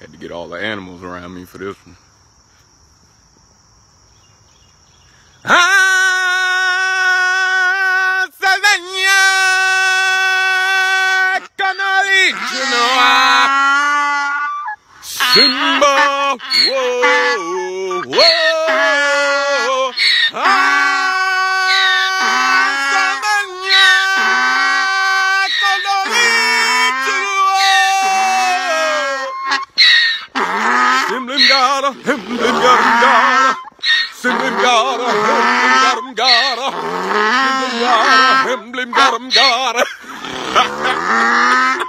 Had to get all the animals around me for this one. Simba, whoa, whoa, Simlimgada, Himlimgada, Simlimgada, Himlimgada, Simlimgada, Himlimgada.